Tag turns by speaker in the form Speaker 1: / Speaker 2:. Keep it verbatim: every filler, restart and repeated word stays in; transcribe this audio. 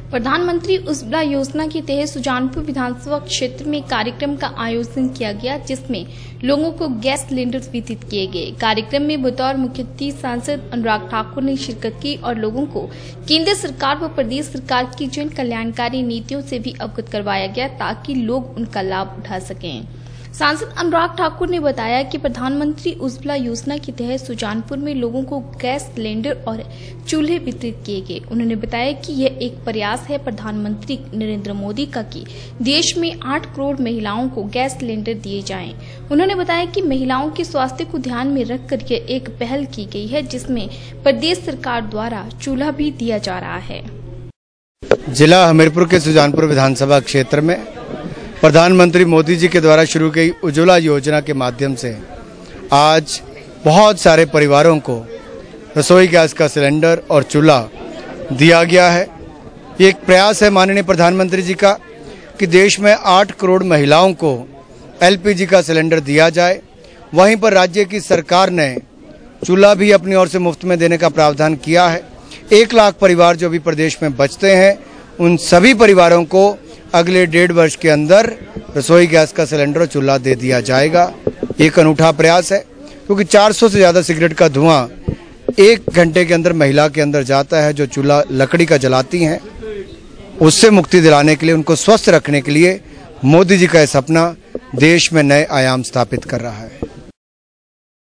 Speaker 1: प्रधानमंत्री उज्ज्वला योजना के तहत सुजानपुर विधानसभा क्षेत्र में कार्यक्रम का आयोजन किया गया, जिसमें लोगों को गैस सिलेंडर वितरित किए गए। कार्यक्रम में बतौर मुख्य अतिथि सांसद अनुराग ठाकुर ने शिरकत की और लोगों को केंद्र सरकार व प्रदेश सरकार की जन कल्याणकारी नीतियों से भी अवगत करवाया गया, ताकि लोग उनका लाभ उठा सकें। सांसद अनुराग ठाकुर ने बताया कि प्रधानमंत्री उज्ज्वला योजना के तहत सुजानपुर में लोगों को गैस सिलेंडर और चूल्हे वितरित किए गए। उन्होंने बताया कि यह एक प्रयास है प्रधानमंत्री नरेंद्र मोदी का कि देश में आठ करोड़ महिलाओं को गैस सिलेंडर दिए जाएं। उन्होंने बताया कि महिलाओं के स्वास्थ्य को ध्यान में रखकर यह एक पहल की गई है, जिसमें प्रदेश सरकार द्वारा चूल्हा भी दिया जा रहा है।
Speaker 2: जिला हमीरपुर के सुजानपुर विधानसभा क्षेत्र में प्रधानमंत्री मोदी जी के द्वारा शुरू की उज्ज्वला योजना के माध्यम से आज बहुत सारे परिवारों को रसोई गैस का सिलेंडर और चूल्हा दिया गया है। ये एक प्रयास है माननीय प्रधानमंत्री जी का कि देश में आठ करोड़ महिलाओं को एलपीजी का सिलेंडर दिया जाए। वहीं पर राज्य की सरकार ने चूल्हा भी अपनी ओर से मुफ्त में देने का प्रावधान किया है। एक लाख परिवार जो भी प्रदेश में बचते हैं, उन सभी परिवारों को अगले डेढ़ वर्ष के अंदर रसोई गैस का सिलेंडर और चूल्हा दे दिया जाएगा। एक अनूठा प्रयास है, क्योंकि चार सौ से ज्यादा सिगरेट का धुआं एक घंटे के अंदर महिला के अंदर जाता है, जो चूल्हा लकड़ी का जलाती हैं। उससे मुक्ति दिलाने के लिए, उनको स्वस्थ रखने के लिए मोदी जी का यह सपना देश में नए आयाम स्थापित कर रहा है।